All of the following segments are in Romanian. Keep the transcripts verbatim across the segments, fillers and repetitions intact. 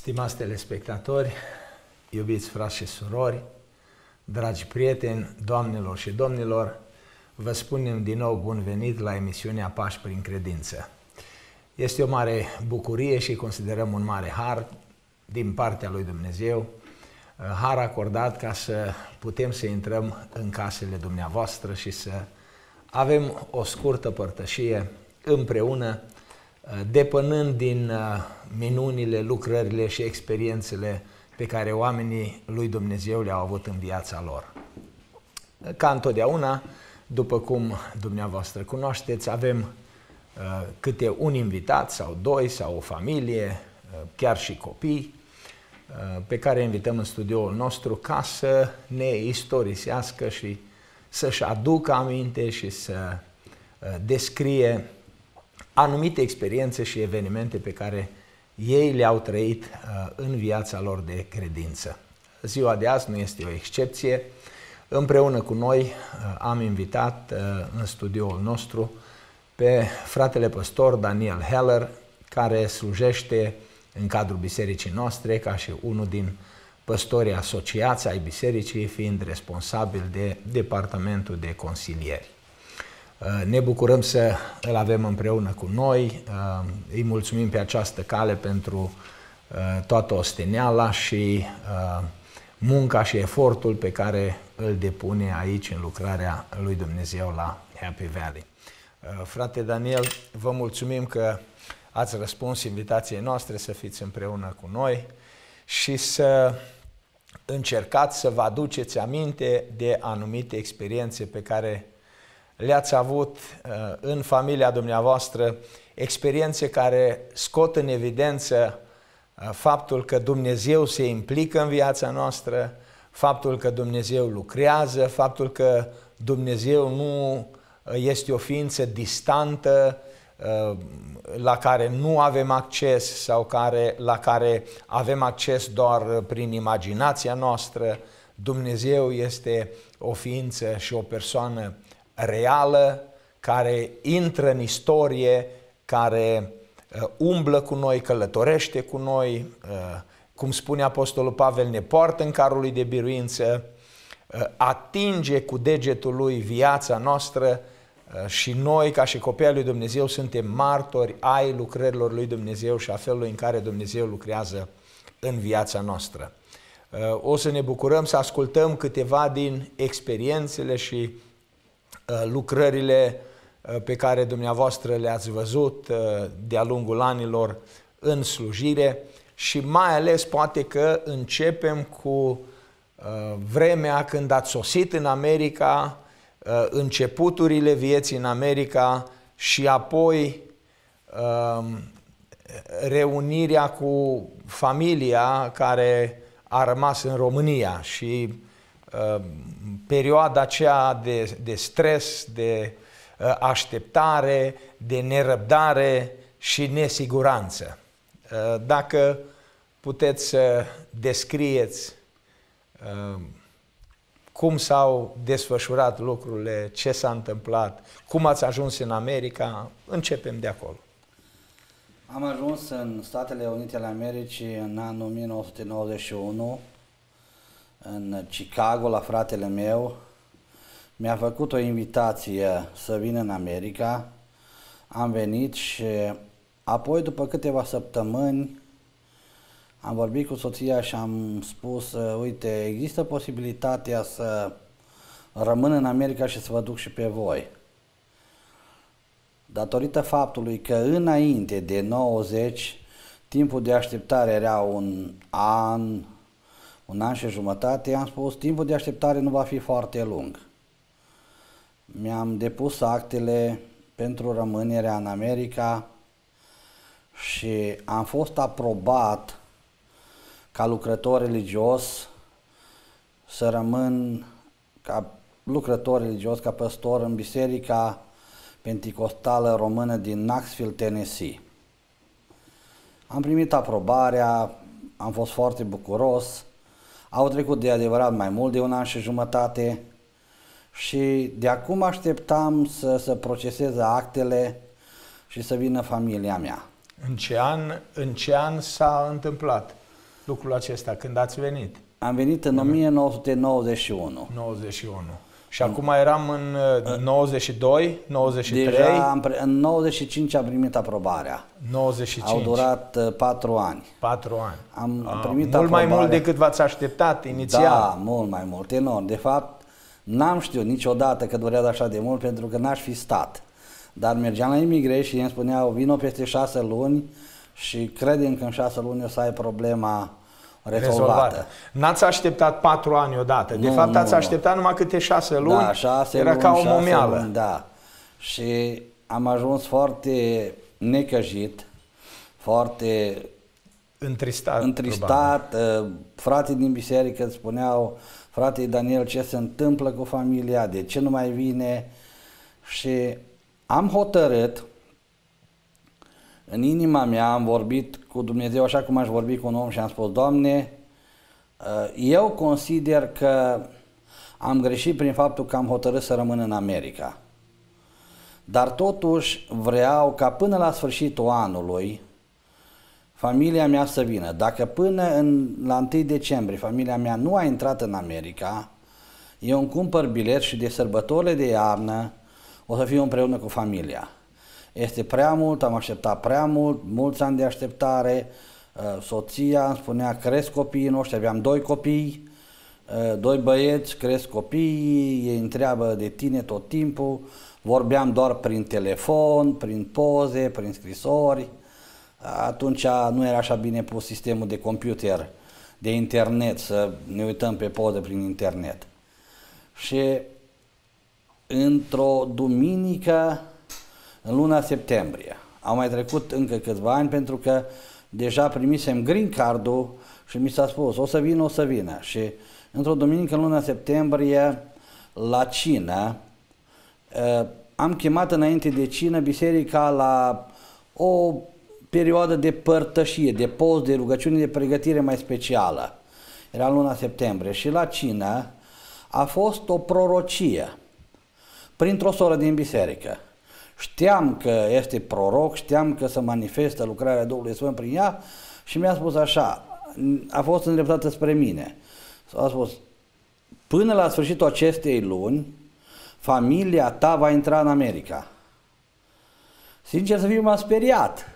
Stimați telespectatori, iubiți frați și surori, dragi prieteni, doamnelor și domnilor, vă spunem din nou bun venit la emisiunea Pași prin Credință. Este o mare bucurie și considerăm un mare har din partea lui Dumnezeu, har acordat ca să putem să intrăm în casele dumneavoastră și să avem o scurtă părtășie împreună, depănând din minunile, lucrările și experiențele pe care oamenii lui Dumnezeu le-au avut în viața lor. Ca întotdeauna, după cum dumneavoastră cunoașteți, avem uh, câte un invitat sau doi sau o familie, uh, chiar și copii, uh, pe care invităm în studioul nostru ca să ne istorisească și să-și aducă aminte și să uh, descrie anumite experiențe și evenimente pe care ei le-au trăit uh, în viața lor de credință. Ziua de azi nu este o excepție. Împreună cu noi uh, am invitat uh, în studioul nostru pe fratele păstor Daniel Heller, care slujește în cadrul bisericii noastre ca și unul din păstorii asociați ai bisericii, fiind responsabil de departamentul de consilieri. Ne bucurăm să îl avem împreună cu noi, îi mulțumim pe această cale pentru toată osteneala și munca și efortul pe care îl depune aici în lucrarea lui Dumnezeu la Happy Valley. Frate Daniel, vă mulțumim că ați răspuns invitației noastre să fiți împreună cu noi și să încercați să vă aduceți aminte de anumite experiențe pe care le-ați avut uh, în familia dumneavoastră, experiențe care scot în evidență uh, faptul că Dumnezeu se implică în viața noastră, faptul că Dumnezeu lucrează, faptul că Dumnezeu nu este o ființă distantă, uh, la care nu avem acces sau care, la care avem acces doar prin imaginația noastră. Dumnezeu este o ființă și o persoană reală, care intră în istorie, care uh, umblă cu noi, călătorește cu noi, uh, cum spune Apostolul Pavel, ne poartă în carul lui de biruință, uh, atinge cu degetul lui viața noastră uh, și noi, ca și copii ai lui Dumnezeu, suntem martori ai lucrărilor lui Dumnezeu și a felului în care Dumnezeu lucrează în viața noastră. Uh, o să ne bucurăm să ascultăm câteva din experiențele și lucrările pe care dumneavoastră le-ați văzut de-a lungul anilor în slujire și mai ales poate că începem cu vremea când ați sosit în America, începuturile vieții în America și apoi reunirea cu familia care a rămas în România și perioada aceea de, de stres, de așteptare, de nerăbdare și nesiguranță. Dacă puteți să descrieți cum s-au desfășurat lucrurile, ce s-a întâmplat, cum ați ajuns în America, începem de acolo. Am ajuns în Statele Unite ale Americii în anul o mie nouă sute nouăzeci și unu, în Chicago, la fratele meu. Mi-a făcut o invitație să vin în America. Am venit și apoi, după câteva săptămâni, am vorbit cu soția și am spus, uite, există posibilitatea să rămân în America și să vă duc și pe voi. Datorită faptului că înainte de nouăzeci, timpul de așteptare era un an, un an și jumătate, am spus, timpul de așteptare nu va fi foarte lung. Mi-am depus actele pentru rămânerea în America și am fost aprobat ca lucrător religios să rămân ca lucrător religios, ca păstor în Biserica Penticostală Română din Knoxville, Tennessee. Am primit aprobarea, am fost foarte bucuros. Au trecut de adevărat mai mult de un an și jumătate și de acum așteptam să, să proceseze actele și să vină familia mea. În ce an, în ce an s-a întâmplat lucrul acesta când ați venit? Am venit în o mie nouă sute nouăzeci și unu. nouăzeci și unu. Și acum eram în nouăzeci și doi, nouăzeci și trei? Deja am, în nouăzeci și cinci am primit aprobarea. nouăzeci și cinci. Au durat uh, patru ani. patru ani. Am A, primit mult aprobare. mai mult decât v-ați așteptat inițial. Da, mult mai mult, enorm. De fapt, n-am știut niciodată că durează așa de mult pentru că n-aș fi stat. Dar mergeam la Immigrate și îmi spuneau, vino peste șase luni și credem că în șase luni o să ai problema rezolvată. N-ați așteptat patru ani odată. De nu, fapt, nu, ați așteptat nu. numai câte șase luni. Da, șase Era luni, ca o șase momeală. Luni, da. Și am ajuns foarte necăjit, foarte Întristat. întristat. Frații din biserică îți spuneau, frate Daniel, ce se întâmplă cu familia, de ce nu mai vine? Și am hotărât, în inima mea am vorbit cu Dumnezeu așa cum aș vorbi cu un om și am spus, Doamne, eu consider că am greșit prin faptul că am hotărât să rămân în America. Dar totuși vreau ca până la sfârșitul anului familia mea să vină. Dacă până în, la întâi decembrie familia mea nu a intrat în America, eu îmi cumpăr bilet și de sărbătorile de iarnă o să fiu împreună cu familia. Este prea mult, am așteptat prea mult, mulți ani de așteptare. Soția îmi spunea, cresc copiii noștri, aveam doi copii, doi băieți, cresc copiii, ei întreabă de tine tot timpul, vorbeam doar prin telefon, prin poze, prin scrisori. Atunci nu era așa bine pus sistemul de computer, de internet, să ne uităm pe poze prin internet. Și într-o duminică, în luna septembrie, au mai trecut încă câțiva ani pentru că deja primisem green card-ul și mi s-a spus, o să vină, o să vină. Și într-o duminică, în luna septembrie, la cină, am chemat înainte de cină biserica la o perioadă de părtășie, de post, de rugăciune, de pregătire mai specială. Era în luna septembrie și la cină a fost o prorocie printr-o soră din biserică. Știam că este proroc, știam că se manifestă lucrarea Duhului Sfânt prin ea și mi-a spus așa, a fost îndreptată spre mine. A spus, până la sfârșitul acestei luni, familia ta va intra în America. Sincer să fiu, m-a speriat.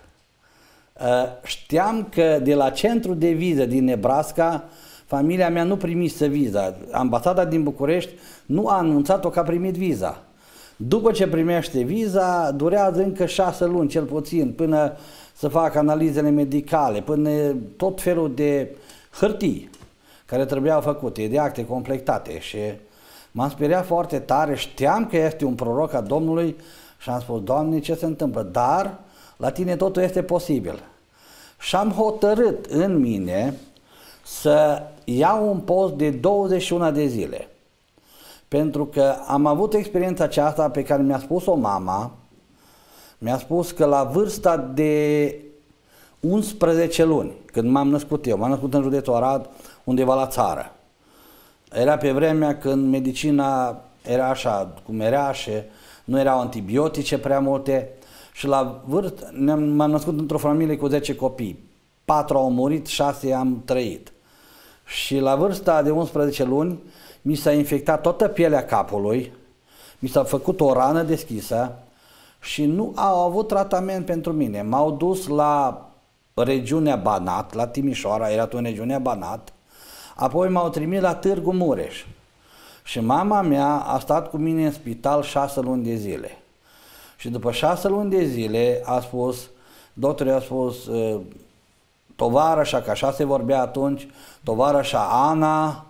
Știam că de la centru de viză din Nebraska, familia mea nu primise viza. Ambasada din București nu a anunțat-o că a primit viza. După ce primește viza, durează încă șase luni, cel puțin, până să facă analizele medicale, până tot felul de hârtii care trebuiau făcute, de acte completate. Și m-am speriat foarte tare, știam că este un proroc al Domnului și am spus, Doamne, ce se întâmplă? Dar la tine totul este posibil. Și am hotărât în mine să iau un post de douăzeci și unu de zile. Pentru că am avut experiența aceasta pe care mi-a spus-o mama. Mi-a spus că la vârsta de unsprezece luni, când m-am născut eu, m-am născut în județul Arad, undeva la țară. Era pe vremea când medicina era așa, cum era și nu erau antibiotice prea multe. Și la vârstă, m-am născut într-o familie cu zece copii. patru au murit, șase am trăit. Și la vârsta de unsprezece luni mi s-a infectat toată pielea capului, mi s-a făcut o rană deschisă și nu au avut tratament pentru mine. M-au dus la regiunea Banat, la Timișoara, era în regiunea Banat, apoi m-au trimis la Târgu Mureș. Și mama mea a stat cu mine în spital șase luni de zile. Și după șase luni de zile a spus, doctorul a spus, tovarășa, că așa se vorbea atunci, tovarășa Ana,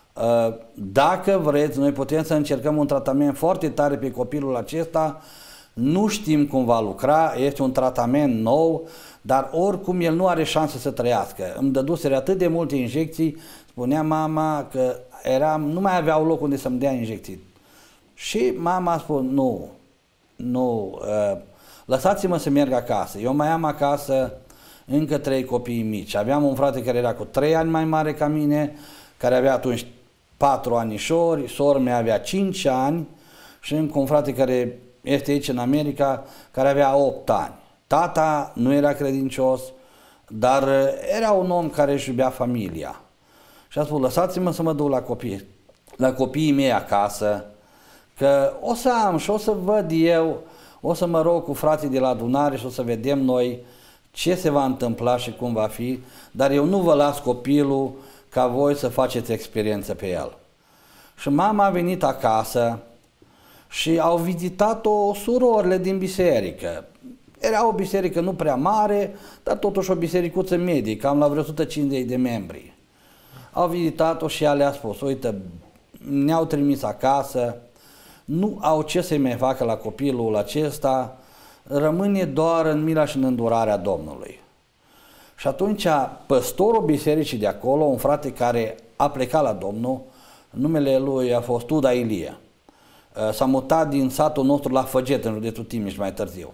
dacă vreți, noi putem să încercăm un tratament foarte tare pe copilul acesta, nu știm cum va lucra, este un tratament nou, dar oricum el nu are șanse să trăiască. Îmi dăduseră atât de multe injecții, spunea mama că eram, nu mai aveau loc unde să-mi dea injecții. Și mama a spus, nu, nu, lăsați-mă să merg acasă. Eu mai am acasă încă trei copii mici. Aveam un frate care era cu trei ani mai mare ca mine, care avea atunci patru anișori, sora mea avea cinci ani și încă un frate care este aici în America, care avea opt ani. Tata nu era credincios, dar era un om care își iubea familia. Și a spus, lăsați-mă să mă duc la copii, la copiii mei acasă, că o să am și o să văd eu, o să mă rog cu frații de la adunare și o să vedem noi ce se va întâmpla și cum va fi, dar eu nu vă las copilul ca voi să faceți experiență pe el. Și mama a venit acasă și au vizitat-o surorile din biserică. Era o biserică nu prea mare, dar totuși o bisericuță medie, cam la vreo o sută cincizeci de membri. Au vizitat-o și ea le-a spus, uite, ne-au trimis acasă, nu au ce să-i mai facă la copilul acesta, rămâne doar în mila și în îndurarea Domnului. Și atunci păstorul bisericii de acolo, un frate care a plecat la Domnul, numele lui a fost Uda Ilie, s-a mutat din satul nostru la Făget, în județul Timiș, mai târziu.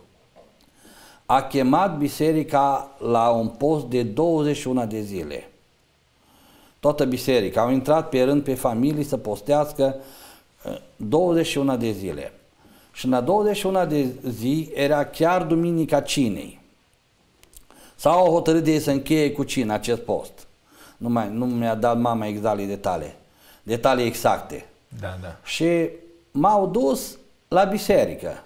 A chemat biserica la un post de douăzeci și unu de zile. Toată biserica. Au intrat pe rând pe familii să postească douăzeci și unu de zile. Și în a douăzeci și unu de zi era chiar Duminica Cinei. S-au hotărât de ei să încheie cu cină acest post. Nu, mai, nu mi-a dat mama exact detalii, detalii exacte. Da, da. Și m-au dus la biserică.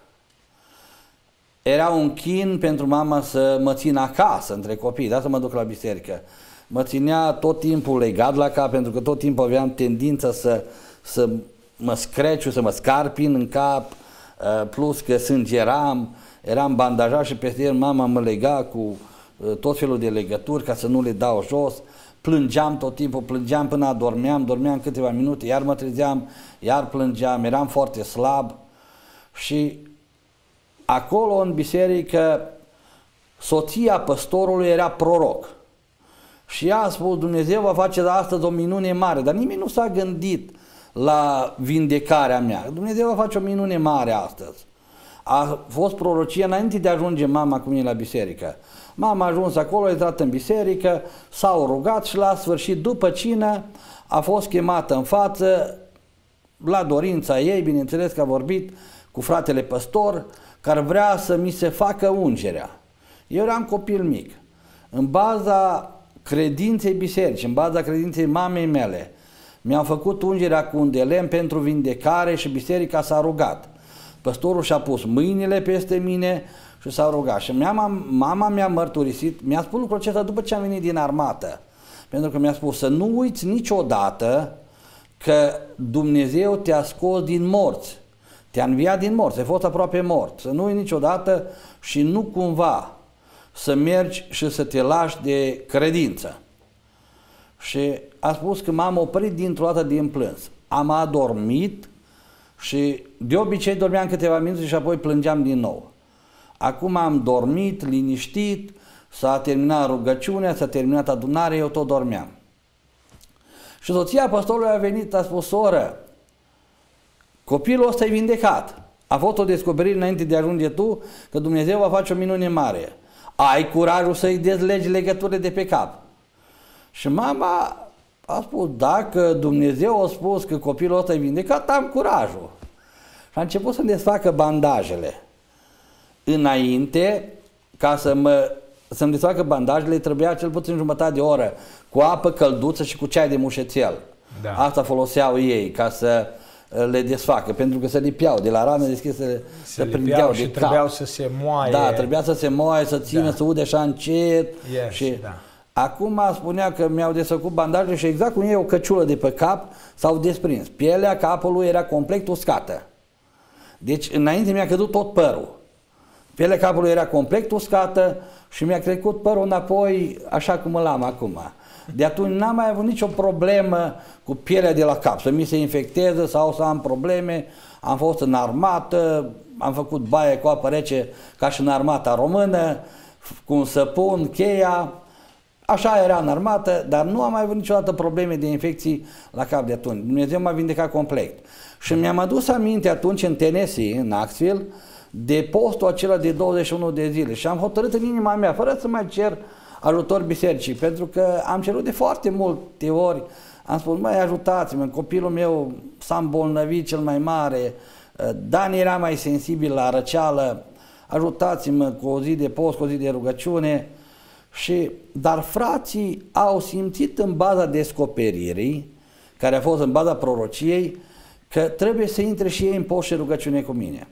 Era un chin pentru mama să mă țină acasă între copii, da, să mă duc la biserică. Mă ținea tot timpul legat la cap, pentru că tot timpul aveam tendința să, să mă screciu, să mă scarpin în cap, plus că sângeram, eram bandajat și peste el mama mă lega cu tot felul de legături ca să nu le dau jos. Plângeam tot timpul, plângeam până adormeam, dormeam câteva minute, iar mă trezeam, iar plângeam, eram foarte slab. Și acolo în biserică soția păstorului era proroc. Și ea a spus, Dumnezeu va face astăzi o minune mare, dar nimeni nu s-a gândit la vindecarea mea. Dumnezeu va face o minune mare astăzi. A fost prorocie înainte de a ajunge mama cu mine la biserică. Mama a ajuns acolo, a intrat în biserică, s-au rugat și la sfârșit, după cină, a fost chemată în față, la dorința ei, bineînțeles că a vorbit cu fratele păstor, care vrea să mi se facă ungerea. Eu eram copil mic. În baza credinței bisericii, în baza credinței mamei mele, mi-au făcut ungerea cu un de lemn pentru vindecare și biserica s-a rugat. Păstorul și-a pus mâinile peste mine și s-a rugat. Și mama, mama mi-a mărturisit, mi-a spus lucrul acesta după ce am venit din armată. Pentru că mi-a spus să nu uiți niciodată că Dumnezeu te-a scos din morți. Te-a înviat din morți, ai fost aproape mort. Să nu uiți niciodată și nu cumva să mergi și să te lași de credință. Și a spus că m-am oprit dintr-o dată din plâns. Am adormit și de obicei dormeam câteva minute și apoi plângeam din nou. Acum am dormit, liniștit, s-a terminat rugăciunea, s-a terminat adunarea, eu tot dormeam. Și soția păstorului a venit, a spus, soră, copilul ăsta e vindecat. A fost o descoperire înainte de a ajunge tu, că Dumnezeu va face o minune mare. Ai curajul să-i dezlegi legăturile de pe cap. Și mama a spus, dacă Dumnezeu a spus că copilul ăsta e vindecat, am curajul. Și a început să-mi desfacă bandajele. Înainte, ca să mă, să-mi desfacă bandajele, trebuia cel puțin jumătate de oră cu apă călduță și cu ceai de mușețel. Da. Asta foloseau ei ca să le desfacă, pentru că se lipeau de la rană deschisă, se, se prindeau și de trebuiau cap. să se moaie. Da, trebuia să se moaie, să țină, da. Să ude așa încet. Yes, și da. acum spunea că mi-au desfăcut bandajele și exact cum e o căciulă de pe cap s-au desprins. Pielea capului era complet uscată. Deci înainte mi-a căzut tot părul. Pielea capului era complet uscată și mi-a trecut părul înapoi așa cum îl am acum. De atunci n-am mai avut nicio problemă cu pielea de la cap, să mi se infecteze sau să am probleme. Am fost în armată, am făcut baie cu apă rece ca și în armata română, cu un săpun, cheia. Așa era în armată, dar nu am mai avut niciodată probleme de infecții la cap de atunci. Dumnezeu m-a vindecat complet. Și mi-am adus aminte atunci în Tennessee, în Knoxville, de postul acela de douăzeci și unu de zile și am hotărât în inima mea, fără să mai cer ajutor bisericii, pentru că am cerut de foarte multe ori, am spus, măi, ajutați-mă, copilul meu s-a îmbolnăvit cel mai mare, Dan era mai sensibil la răceală, ajutați-mă cu o zi de post, cu o zi de rugăciune. Și, dar frații au simțit în baza descoperirii, care a fost în baza prorociei, că trebuie să intre și ei în post și rugăciune cu mine.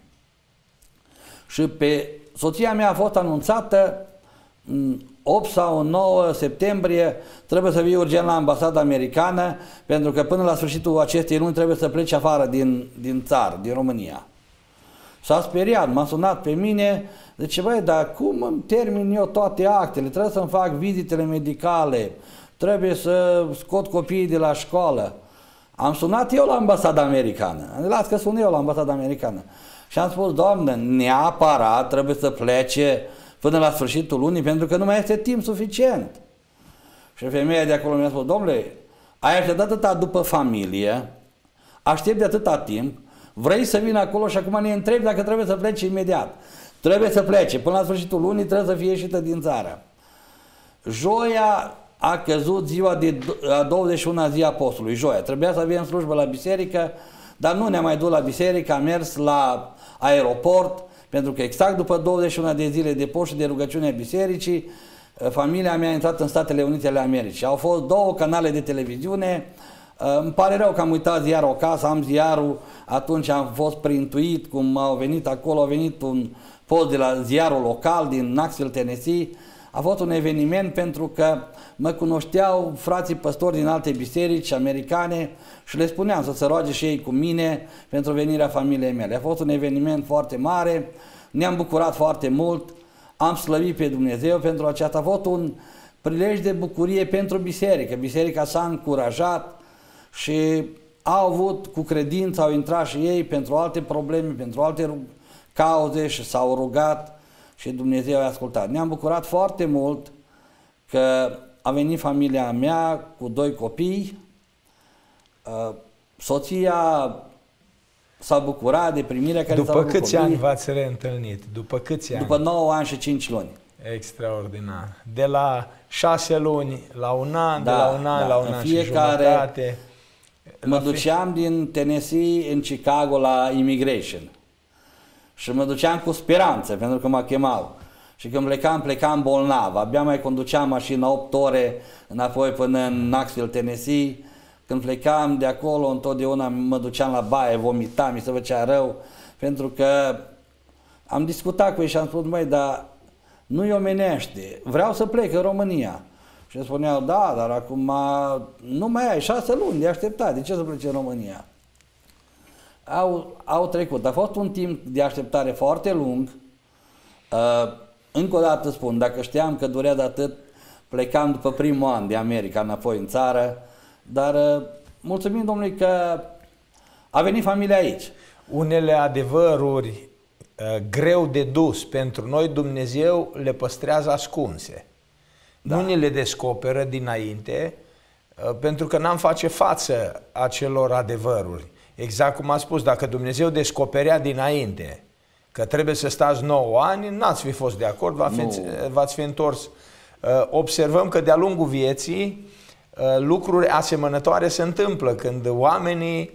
Și pe soția mea a fost anunțată în opt sau nouă septembrie, trebuie să vii urgent la ambasada americană, pentru că până la sfârșitul acestei luni trebuie să pleci afară din, din țară, din România. S-a speriat, m-a sunat pe mine, zice, băi, dar cum îmi termin eu toate actele? Trebuie să-mi fac vizitele medicale, trebuie să scot copiii de la școală. Am sunat eu la ambasada americană, las că sun eu la ambasada americană. Și am spus, Doamnă, neapărat trebuie să plece până la sfârșitul lunii, pentru că nu mai este timp suficient. Și femeia de acolo mi-a spus, domnule, ai așteptat atâta după familie, aștept de atâta timp, vrei să vin acolo și acum ne întrebi dacă trebuie să pleci imediat. Trebuie să plece, până la sfârșitul lunii trebuie să fie ieșită din țară. Joia a căzut ziua de a douăzeci și una zi a postului, joia. Trebuia să avem slujbă la biserică, dar nu ne-am mai dus la biserică, am mers la aeroport, pentru că exact după douăzeci și una de zile de post și de rugăciune a bisericii, familia mea a intrat în Statele Unite ale Americii. Au fost două canale de televiziune, îmi pare rău că am uitat ziarul acasă, am ziarul, atunci am fost printuit, cum au venit acolo, a venit un post de la ziarul local din Knoxville, Tennessee. A fost un eveniment pentru că mă cunoșteau frații păstori din alte biserici americane și le spuneam să se roage și ei cu mine pentru venirea familiei mele. A fost un eveniment foarte mare, ne-am bucurat foarte mult, am slăvit pe Dumnezeu pentru aceasta. A fost un prilej de bucurie pentru biserică. Biserica s-a încurajat și au avut cu credință, au intrat și ei pentru alte probleme, pentru alte cauze și s-au rugat și Dumnezeu a ascultat. Ne-am bucurat foarte mult că a venit familia mea cu doi copii, soția s-a bucurat de primirea care s-a După câți ani v-ați reîntâlnit? După câți ani? După nouă ani și cinci luni. Extraordinar. De la șase luni la un an, da, de la un an da. la un în an fiecare, și jumătate. Mă duceam din Tennessee în Chicago la Immigration. Și mă duceam cu speranță, pentru că mă chemau. Și când plecam, plecam bolnav. Abia mai conduceam mașina opt ore înapoi până în Knoxville, Tennessee. Când plecam de acolo, întotdeauna mă duceam la baie, vomitam, mi se făcea rău. Pentru că am discutat cu ei și am spus, măi, dar nu-i omenește. Vreau să plec în România. Și spuneau, da, dar acum nu mai ai șase luni de așteptat. De ce să pleci în România? Au, au trecut. A fost un timp de așteptare foarte lung. Uh, încă o dată spun, dacă știam că durea de atât, plecam după primul an de America înapoi în țară, dar uh, mulțumim Domnului că a venit familia aici. Unele adevăruri uh, greu de dus pentru noi, Dumnezeu le păstrează ascunse. Da. Nu ni le descoperă dinainte, uh, pentru că n-am face față acelor adevăruri. Exact cum a spus, dacă Dumnezeu descoperea dinainte că trebuie să stați nouă ani, n-ați fi fost de acord, v-ați fi întors. Observăm că de-a lungul vieții lucruri asemănătoare se întâmplă când oamenii,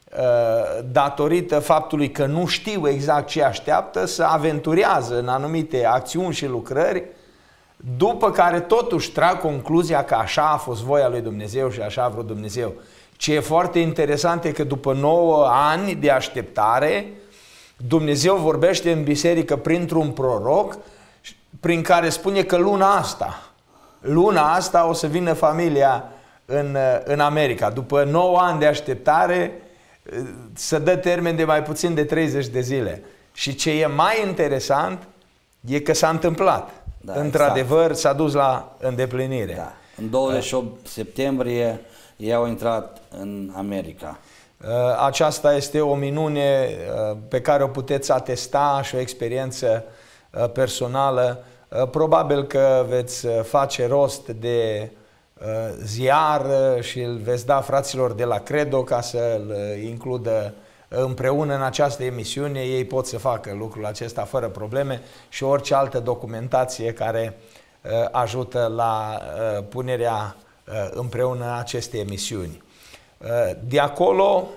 datorită faptului că nu știu exact ce așteaptă, se aventurează în anumite acțiuni și lucrări, după care totuși trag concluzia că așa a fost voia lui Dumnezeu și așa a vrut Dumnezeu. Ce e foarte interesant e că după nouă ani de așteptare, Dumnezeu vorbește în biserică printr-un proroc prin care spune că luna asta, luna asta o să vină familia în, în America. După nouă ani de așteptare, se dă termen de mai puțin de treizeci de zile. Și ce e mai interesant e că s-a întâmplat. Da, într-adevăr, exact. S-a dus la îndeplinire. Da. În douăzeci și opt septembrie ei au intrat în America. Aceasta este o minune pe care o puteți atesta și o experiență personală. Probabil că veți face rost de ziar și îl veți da fraților de la Credo ca să-l includă împreună în această emisiune. Ei pot să facă lucrul acesta fără probleme și orice altă documentație care ajută la punerea împreună acestei emisiuni. De acolo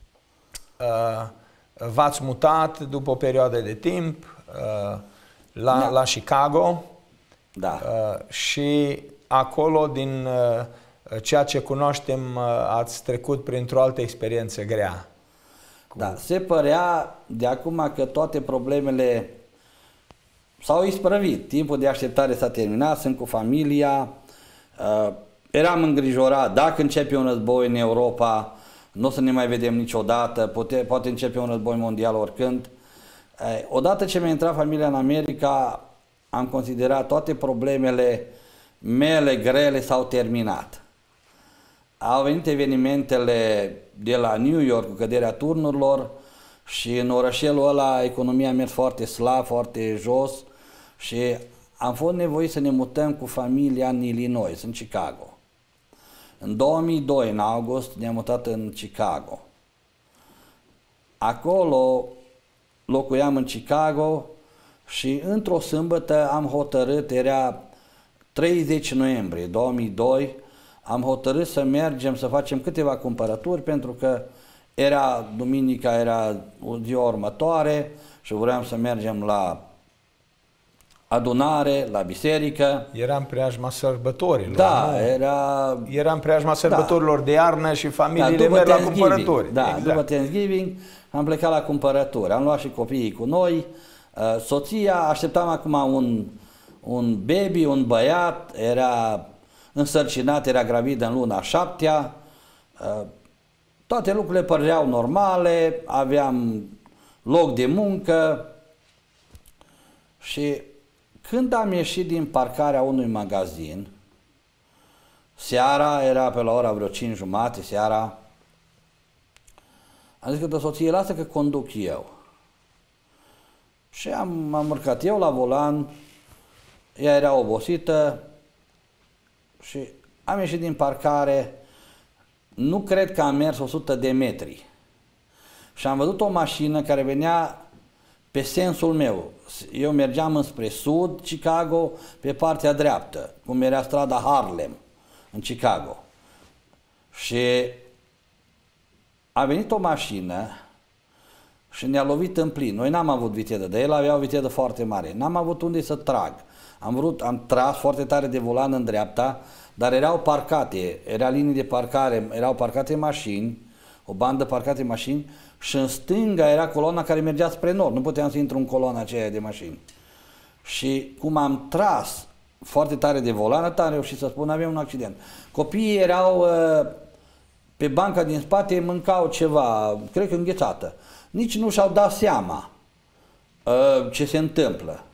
v-ați mutat după o perioadă de timp la, da. la Chicago Da. Uh, și acolo, din uh, ceea ce cunoaștem, uh, ați trecut printr-o altă experiență grea. Cu... Da, se părea de acum că toate problemele s-au isprăvit. Timpul de așteptare s-a terminat, sunt cu familia, uh, eram îngrijorat, dacă începe un război în Europa, nu o să ne mai vedem niciodată, poate, poate începe un război mondial oricând. Uh, odată ce mi-a intrat familia în America, am considerat toate problemele mele grele s-au terminat. Au venit evenimentele de la New York cu căderea turnurilor și în orășelul ăla economia a mers foarte slab, foarte jos și am fost nevoit să ne mutăm cu familia în Illinois, în Chicago. În două mii doi, în august, ne-am mutat în Chicago. Acolo locuiam în Chicago și într-o sâmbătă am hotărât, era treizeci noiembrie două mii doi, am hotărât să mergem să facem câteva cumpărături pentru că era duminica, era o ziua următoare și vreau să mergem la adunare, la biserică. Era în preajma sărbătorilor. Da, nu? era... Era în preajma sărbătorilor da. de iarnă și familiile da, merg la cumpărături. Da, exact. După Thanksgiving am plecat la cumpărături. Am luat și copiii cu noi. Soția, așteptam acum un, un baby, un băiat, era însărcinat, era gravidă în luna a șaptea. Toate lucrurile păreau normale, aveam loc de muncă și când am ieșit din parcarea unui magazin, seara, era pe la ora vreo cinci jumate, seara, am zis că de soție, lasă că conduc eu. Și am, am urcat eu la volan, ea era obosită și am ieșit din parcare, nu cred că am mers o sută de metri și am văzut o mașină care venea pe sensul meu. Eu mergeam înspre sud, Chicago, pe partea dreaptă, cum era strada Harlem, în Chicago. Și a venit o mașină și ne-a lovit în plin. Noi n-am avut viteză, dar el avea o viteză foarte mare. N-am avut unde să trag. Am vrut, am tras foarte tare de volan în dreapta, dar erau parcate, era linii de parcare, erau parcate mașini, o bandă parcate mașini și în stânga era coloana care mergea spre nord. Nu puteam să intru în coloana aceea de mașini. Și cum am tras foarte tare de volan, atât am reușit să spun, aveam un accident. Copiii erau uh, pe banca din spate, mâncau ceva, cred că înghețată. Nici nu și-au dat seama uh, ce se întâmplă.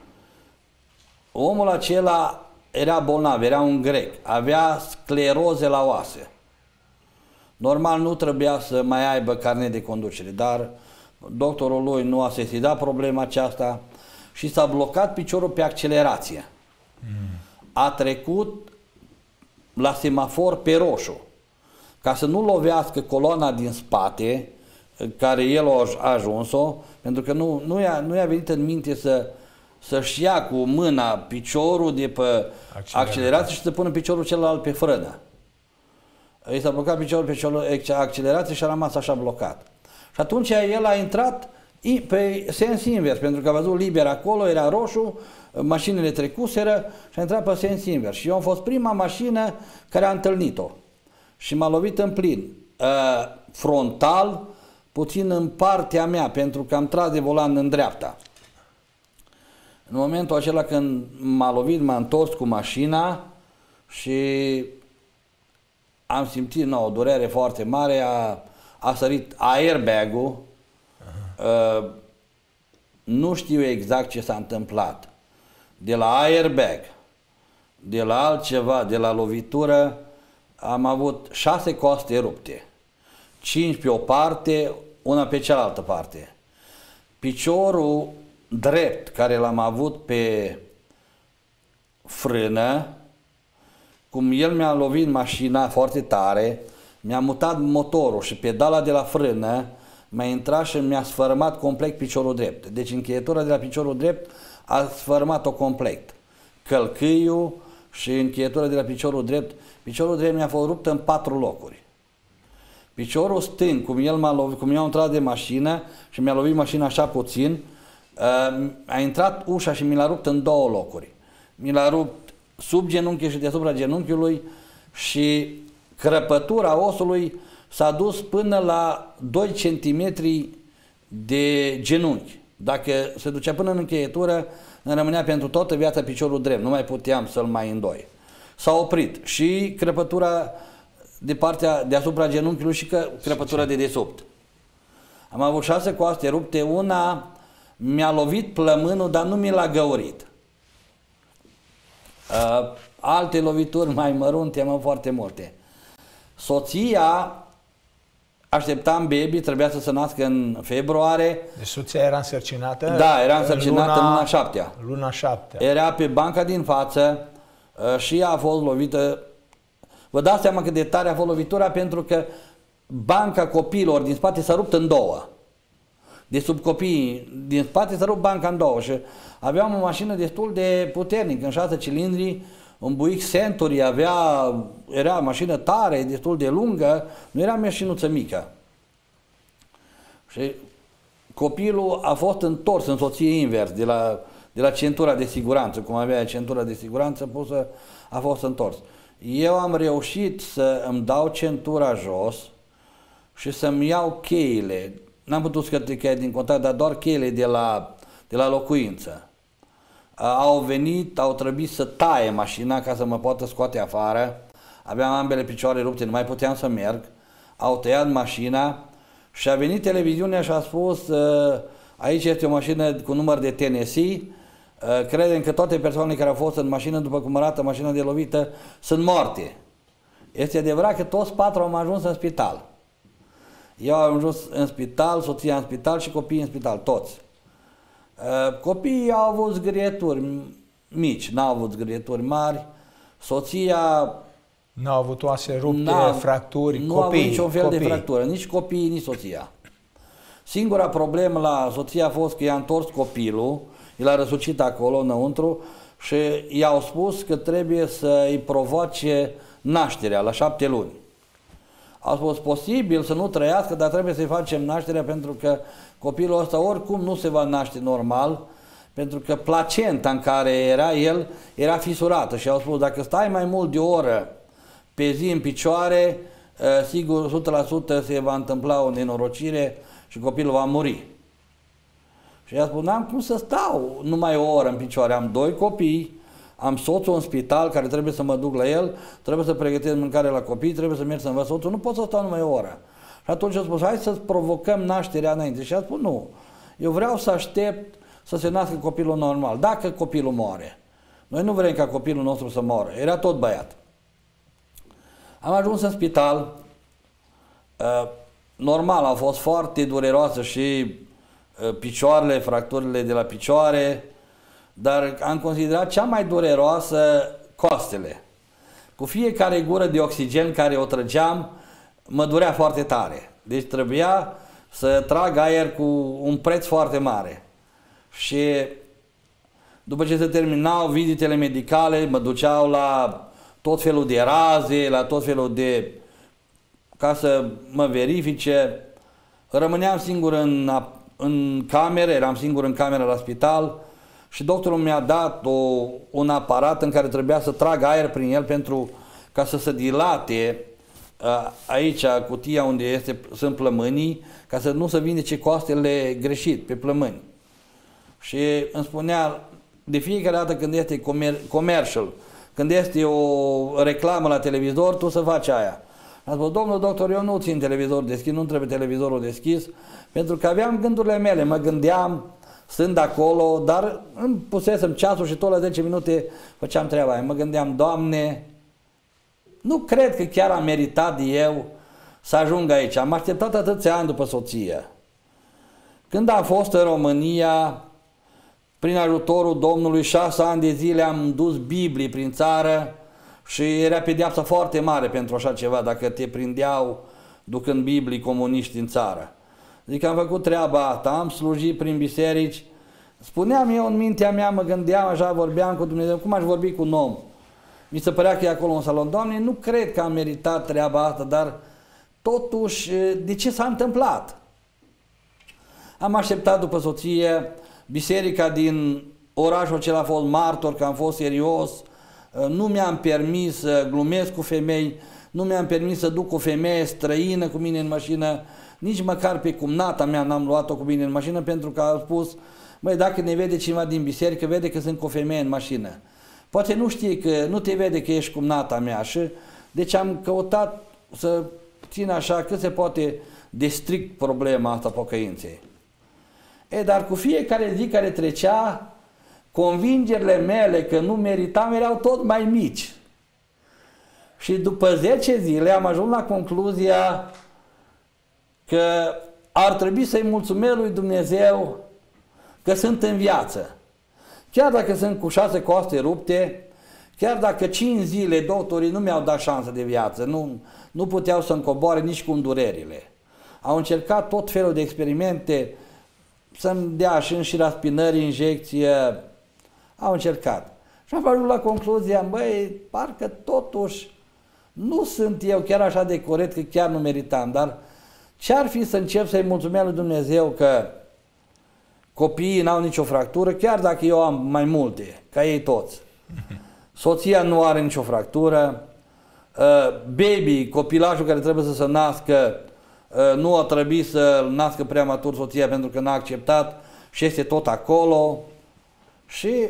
Omul acela era bolnav, era un grec, avea scleroze la oase. Normal nu trebuia să mai aibă carnet de conducere, dar doctorul lui nu a sesizat problema aceasta și s-a blocat piciorul pe accelerație. Mm. A trecut la semafor pe roșu, ca să nu lovească coloana din spate, care el a ajuns-o, pentru că nu, nu i-a, nu i-a venit în minte să să-și ia cu mâna piciorul de pe accelerație, accelerație și să pună piciorul celălalt pe frână. I s-a blocat piciorul pe accelerație și a rămas așa blocat. Și atunci el a intrat pe sens invers, pentru că a văzut liber acolo, era roșu, mașinile trecuseră și a intrat pe sens invers. Și eu am fost prima mașină care a întâlnit-o. Și m-a lovit în plin. Frontal, puțin în partea mea, pentru că am tras de volan în dreapta. În momentul acela când m-a lovit, m-a întors cu mașina și am simțit no, o durere foarte mare, a, a sărit airbag-ul, uh, nu știu exact ce s-a întâmplat. De la airbag, de la altceva, de la lovitură, am avut șase coaste rupte, cinci pe o parte, una pe cealaltă parte. Piciorul drept care l-am avut pe frână, cum el mi-a lovit mașina foarte tare, mi-a mutat motorul și pedala de la frână mi-a intrat și mi-a sfărâmat complet piciorul drept. Deci încheietura de la piciorul drept a sfărâmat-o complet. Călcâiul și încheietura de la piciorul drept, piciorul drept mi-a fost rupt în patru locuri. Piciorul stâng, cum el m-a lovit, cum eu am intrat de mașină și mi-a lovit mașina așa puțin, a intrat ușa și mi l-a rupt în două locuri. mi l-a rupt sub genunchi și deasupra genunchiului și crăpătura osului s-a dus până la doi centimetri de genunchi. Dacă se ducea până în încheietură, îmi rămânea pentru toată viața piciorul drept, nu mai puteam să-l mai îndoi. S-a oprit și crăpătura de partea deasupra genunchiului și că crăpătura de desubt. Am avut șase coaste rupte, una mi-a lovit plămânul, dar nu mi l-a găurit. Uh, alte lovituri mai mărunte, am foarte multe. Soția, așteptam baby, trebuia să se nască în februarie. Deci soția era însărcinată? Da, era însărcinată luna, în luna șaptea. Luna șaptea. Era pe banca din față uh, și ea a fost lovită. Vă dați seama cât de tare a fost lovitura, pentru că banca copiilor din spate s-a rupt în două. De sub copiii din spate s-a rupt banca în două și aveam o mașină destul de puternică, în șase cilindri, un Buick Century, avea, era o mașină tare, destul de lungă, nu era mașinuță mică. Și copilul a fost întors în soție invers, de la, de la centura de siguranță, cum avea centura de siguranță pusă, a fost întors. Eu am reușit să îmi dau centura jos și să-mi iau cheile. N-am putut scoate cheia din contact, dar doar cheile de la, de la locuință. Au venit, au trebuit să taie mașina ca să mă poată scoate afară. Aveam ambele picioare rupte, nu mai puteam să merg. Au tăiat mașina și a venit televiziunea și a spus: aici este o mașină cu număr de Tennessee. Credem că toate persoanele care au fost în mașină, după cum arată mașina de lovită, sunt morte. Este adevărat că toți patru am ajuns în spital. Eu am ajuns în spital, soția în spital și copiii în spital, toți. Copiii au avut zgârieturi mici, n-au avut zgârieturi mari. Soția n-a avut oase rupte, fracturi, nu copii, a avut niciun fel copii. de fractură, nici copiii, nici soția. Singura problemă la soția a fost că i-a întors copilul, el a răsucit acolo înăuntru și i-au spus că trebuie să îi provoace nașterea la șapte luni. Au spus: posibil să nu trăiască, dar trebuie să-i facem nașterea, pentru că copilul ăsta oricum nu se va naște normal, pentru că placenta în care era el era fisurată și au spus: dacă stai mai mult de o oră pe zi în picioare, sigur o sută la sută se va întâmpla o nenorocire și copilul va muri. Și i-a spus: n-am cum să stau numai o oră în picioare, am doi copii, am soțul în spital care trebuie să mă duc la el, trebuie să pregătesc mâncare la copii, trebuie să merg să învăț soțul, nu pot să stau numai o oră. Și atunci a spus: hai să provocăm nașterea înainte. Și a spus: nu, eu vreau să aștept să se nască copilul normal, dacă copilul moare. Noi nu vrem ca copilul nostru să moară, era tot băiat. Am ajuns în spital, uh, normal, a fost foarte dureroasă și uh, picioarele, fracturile de la picioare, dar am considerat cea mai dureroasă coastele. Cu fiecare gură de oxigen care o trăgeam, mă durea foarte tare. Deci trebuia să trag aer cu un preț foarte mare. Și după ce se terminau vizitele medicale, mă duceau la tot felul de raze, la tot felul de... ca să mă verifice. Rămâneam singur în, în cameră, eram singur în cameră la spital și doctorul mi-a dat o, un aparat în care trebuia să trag aer prin el pentru ca să se dilate aici cutia unde este, sunt plămânii, ca să nu se vindece coastele greșit pe plămâni. Și îmi spunea de fiecare dată când este comer commercial, când este o reclamă la televizor, tu să faci aia. Am spus: domnul doctor, eu nu țin televizor deschis, nu trebuie televizorul deschis, pentru că aveam gândurile mele, mă gândeam stând acolo, dar îmi pusesem ceasul și tot la zece minute făceam treaba aia. Mă gândeam: Doamne, nu cred că chiar am meritat eu să ajung aici. Am așteptat atâția ani după soție. Când am fost în România, prin ajutorul Domnului, șase ani de zile am dus Biblii prin țară și era pedeapsa foarte mare pentru așa ceva, dacă te prindeau ducând Biblii comuniști în țară. Zic, am făcut treaba asta, am slujit prin biserici, spuneam eu în mintea mea, mă gândeam așa, vorbeam cu Dumnezeu, cum aș vorbi cu un om? Mi se părea că e acolo în salon: Doamne, nu cred că am meritat treaba asta, dar totuși, de ce s-a întâmplat? Am așteptat după soție, biserica din orașul acela a fost martor, că am fost serios, nu mi-am permis să glumesc cu femei, nu mi-am permis să duc o femeie străină cu mine în mașină, nici măcar pe cumnata mea n-am luat-o cu mine în mașină, pentru că a spus, băi, dacă ne vede cineva din biserică, vede că sunt cu o femeie în mașină. Poate nu știe că, nu te vede că ești cumnata mea. Și deci am căutat să țin așa cât se poate de strict problema asta pocăinței. E, dar cu fiecare zi care trecea, convingerile mele că nu meritam erau tot mai mici. Și după zece zile am ajuns la concluzia că ar trebui să-i mulțumesc lui Dumnezeu că sunt în viață. Chiar dacă sunt cu șase coaste rupte, chiar dacă cinci zile doctorii nu mi-au dat șansă de viață, nu, nu puteau să-mi coboare nici cu îndurerile. Au încercat tot felul de experimente, să-mi dea și înșiraspinări, injecție, au încercat. Și am ajuns la concluzia, băi, parcă totuși nu sunt eu chiar așa de corect, că chiar nu meritam, dar ce-ar fi să încep să-i mulțumesc lui Dumnezeu că copiii n-au nicio fractură, chiar dacă eu am mai multe, ca ei toți. Soția nu are nicio fractură, baby, copilajul care trebuie să se nască, nu a trebuit să nască prematur soția pentru că n-a acceptat și este tot acolo. Și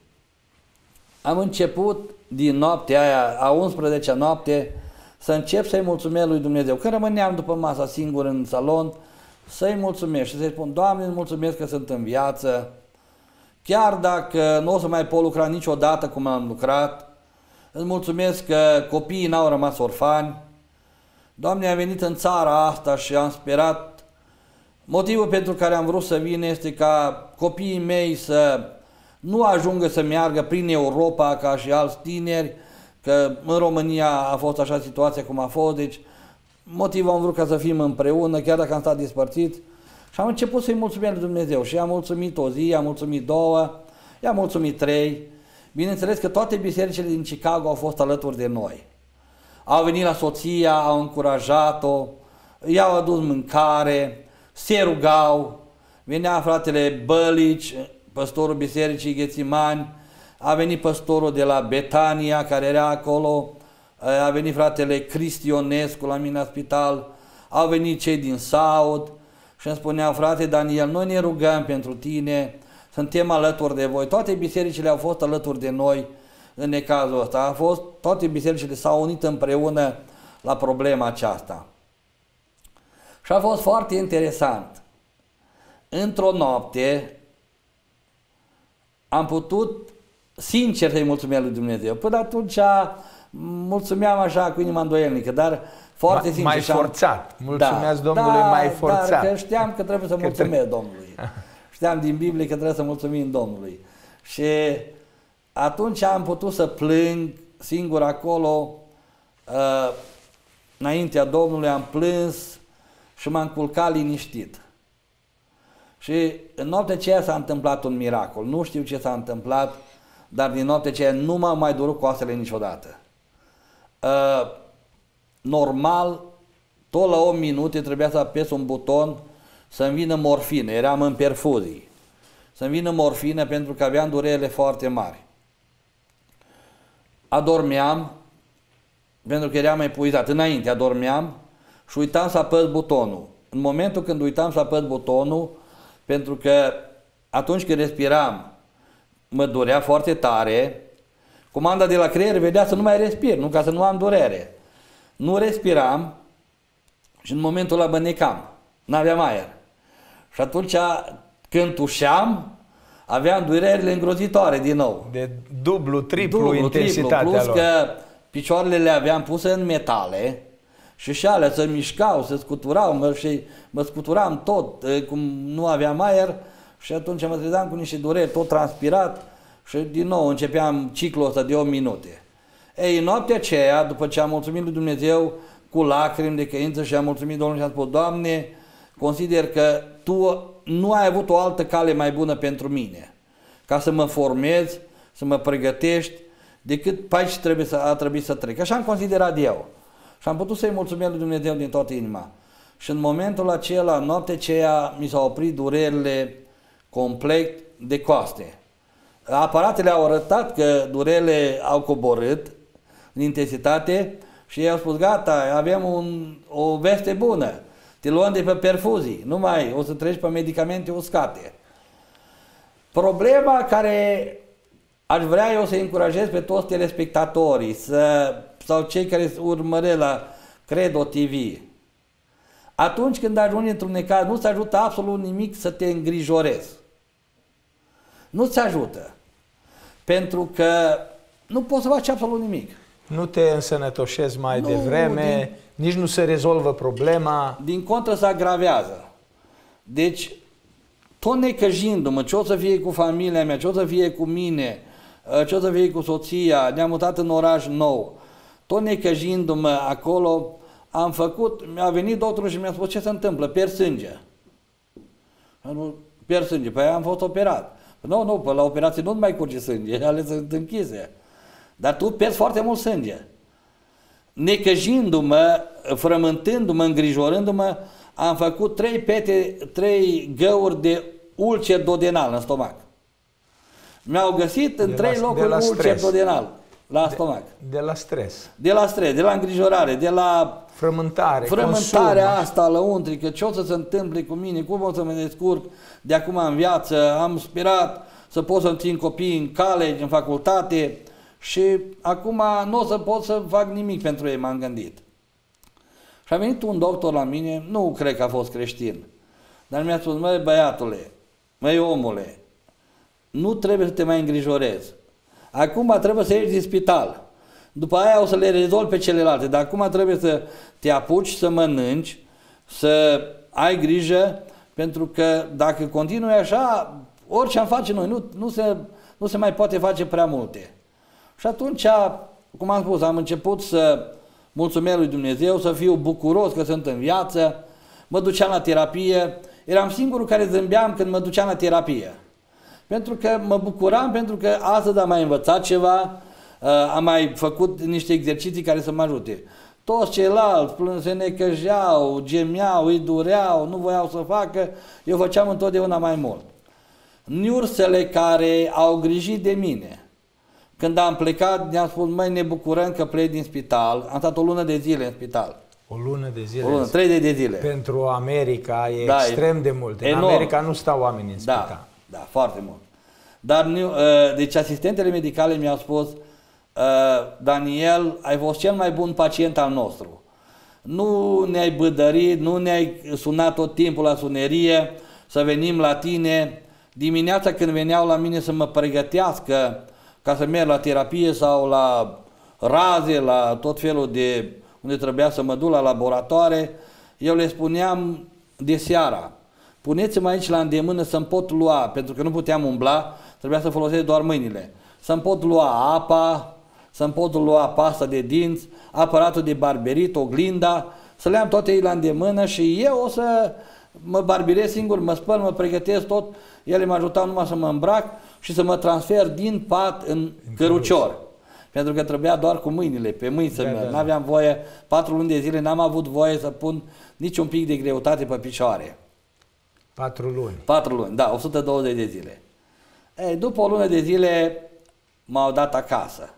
am început din noaptea aia, a unsprezecea noapte, să încep să-i mulțumesc lui Dumnezeu. Când rămâneam după masa singur în salon, să-i mulțumesc și să-i spun, Doamne, îți mulțumesc că sunt în viață, chiar dacă nu o să mai pot lucra niciodată cum am lucrat, îți mulțumesc că copiii n-au rămas orfani. Doamne, am venit în țara asta și am sperat. Motivul pentru care am vrut să vin este ca copiii mei să nu ajungă să meargă prin Europa ca și alți tineri, că în România a fost așa situația cum a fost, deci motivul am vrut ca să fim împreună, chiar dacă am stat despărțiți. Și am început să-i mulțumesc lui Dumnezeu și am mulțumit o zi, am mulțumit două, i-am mulțumit trei. Bineînțeles că toate bisericile din Chicago au fost alături de noi. Au venit la soția, au încurajat-o, i-au adus mâncare, se rugau, venea fratele Bălici, păstorul bisericii Ghețimani, a venit păstorul de la Betania care era acolo, a venit fratele Cristionescu la mine la spital, au venit cei din Saud și îmi spuneau, frate Daniel, noi ne rugăm pentru tine, suntem alături de voi. Toate bisericile au fost alături de noi în necazul ăsta. A fost, toate bisericile s-au unit împreună la problema aceasta. Și a fost foarte interesant. Într-o noapte am putut sincer să-i mulțumesc lui Dumnezeu. Până atunci mulțumeam așa cu inima îndoielnică, dar foarte sincer. Mai forțat. Mulțumesc da, Domnului da, mai forțat. Dar că știam că trebuie să mulțumesc că Domnului. Știam din Biblie că trebuie să mulțumim Domnului. Și atunci am putut să plâng singur acolo, uh, înaintea Domnului am plâns și m-am culcat liniștit. Și în noaptea aceea s-a întâmplat un miracol. Nu știu ce s-a întâmplat, dar din noaptea aceea nu m-am mai durut coastele niciodată. Uh, normal, tot la opt minute trebuia să apes un buton să-mi vină morfină. Eram în perfuzii. Să-mi vină morfină pentru că aveam durerile foarte mari. Adormeam, pentru că eram epuizat. Înainte adormeam și uitam să apăs butonul. În momentul când uitam să apăs butonul, pentru că atunci când respiram, mă durea foarte tare, comanda de la creier vedea să nu mai respir, nu ca să nu am durere. Nu respiram și în momentul ăla bănecam, n-aveam aer. Și atunci când tușeam, aveam durerile îngrozitoare din nou. De dublu, triplu, dublu intensitatea triplu, plus lor. că picioarele le aveam puse în metale și și alea se mișcau, se scuturau mă, și mă scuturam tot, cum nu aveam aer și atunci mă trezeam cu niște dureri, tot transpirat și din nou începeam ciclul ăsta de opt minute. Ei, în noaptea aceea, după ce am mulțumit lui Dumnezeu cu lacrimi de căință și am mulțumit Domnului și am spus, Doamne, consider că Tu nu ai avut o altă cale mai bună pentru mine, ca să mă formezi, să mă pregătești, decât pe aici trebuie să, a trebuit să trec. Așa am considerat eu. Și am putut să-i mulțumesc lui Dumnezeu din toată inima. Și în momentul acela, noaptea aceea, mi s-au oprit durerile complet de coaste. Aparatele au arătat că durerile au coborât în intensitate și ei au spus, gata, avem un, o veste bună, te luăm de pe perfuzii, nu mai, o să treci pe medicamente uscate. Problema care aș vrea eu să încurajez pe toți telespectatorii să, sau cei care urmăresc la Credo T V, atunci când ajungi într-un necaz, nu-ți ajută absolut nimic să te îngrijorezi. Nu-ți ajută. Pentru că nu poți să faci absolut nimic. Nu te însănătoșezi mai nu, devreme, din, nici nu se rezolvă problema. Din contră se agravează. Deci, tot necăjindu-mă, ce o să fie cu familia mea, ce o să fie cu mine, ce o să fie cu soția, ne-am mutat în oraș nou, tot necăjindu-mă acolo, am făcut, mi-a venit doctorul și mi-a spus, ce se întâmplă? Pierd sânge. Pierd sânge. Păi am fost operat. Nu, nu, pe la operație nu mai curge sânge, ale sunt închise. Dar tu pierzi foarte mult sânge. Necăjindu-mă, frământându-mă, îngrijorându-mă, am făcut trei pete, trei găuri de ulcer duodenal în stomac. Mi-au găsit în de trei la, locuri ulcer duodenal la stomac. De, de la stres. De la stres, de la îngrijorare, de la frământare, frământarea consum. asta lăuntrică, ce o să se întâmple cu mine, cum o să mă descurc de acum în viață, am sperat să pot să-mi țin copiii în college, în facultate și acum nu o să pot să fac nimic pentru ei, m-am gândit. Și a venit un doctor la mine, nu cred că a fost creștin, dar mi-a spus, măi băiatule, măi omule, nu trebuie să te mai îngrijorezi. Acum trebuie să ieși din spital. După aia o să le rezolvi pe celelalte, dar acum trebuie să te apuci să mănânci, să ai grijă, pentru că dacă continui așa, orice am face noi, nu, nu, se, nu se mai poate face prea multe. Și atunci, cum am spus, am început să mulțumesc lui Dumnezeu, să fiu bucuros că sunt în viață, mă duceam la terapie, eram singurul care zâmbeam când mă duceam la terapie. Pentru că mă bucuram, pentru că astăzi am mai învățat ceva, am mai făcut niște exerciții care să mă ajute. Toți ceilalți se necăjeau, gemeau, îi dureau, nu voiau să facă, eu făceam întotdeauna mai mult. Niursele care au grijit de mine, când am plecat, ne-am spus, măi, ne bucurăm că plec din spital, am stat o lună de zile în spital. O lună de zile? O lună, trei de, de zile. Pentru America e da, extrem de mult. În enorm. America nu stau oamenii în spital. Da, da, foarte mult. Dar, deci asistentele medicale mi-au spus, Daniel, ai fost cel mai bun pacient al nostru. Nu ne-ai bădărit, nu ne-ai sunat tot timpul la sunerie, să venim la tine. Dimineața când veneau la mine să mă pregătească ca să merg la terapie sau la raze, la tot felul de unde trebuia să mă duc la laboratoare, eu le spuneam de seara, puneți-mă aici la îndemână să-mi pot lua, pentru că nu puteam umbla, trebuia să folosesc doar mâinile, să-mi pot lua apa, să-mi pot lua pasta de dinți, aparatul de barberit, oglinda, să le am toate ei la îndemână și eu o să mă barbirez singur, mă spăl, mă pregătesc tot, ele mă ajutau numai să mă îmbrac și să mă transfer din pat în, în cărucior. Pentru că trebuia doar cu mâinile, pe mâini să merg. N-aveam voie, patru luni de zile n-am avut voie să pun niciun pic de greutate pe picioare. Patru luni. Patru luni, da, o sută douăzeci de zile. Ei, după o lună de zile m-au dat acasă.